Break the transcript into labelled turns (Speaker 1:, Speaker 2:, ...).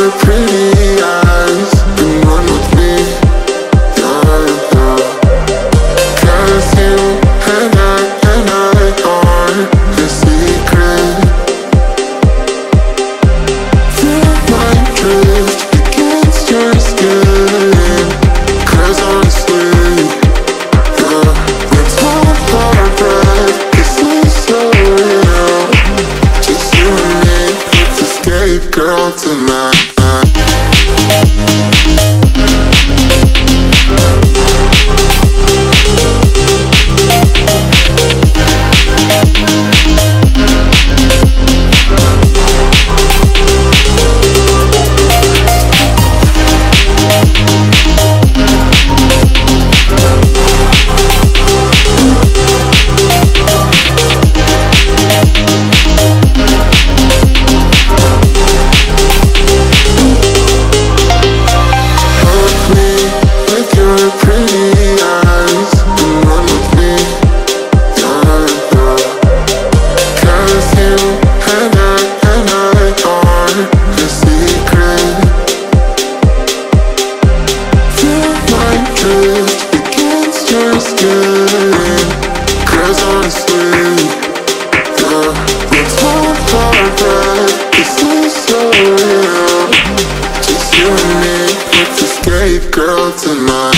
Speaker 1: your pretty eyes and run with me, yeah, yeah. 'Cause you and I are the secret. Feel my drift against your skin. 'Cause honestly, yeah, let's hold our breath. This is so real. Just you and me, let's escape, girl, tonight. Girl, tonight.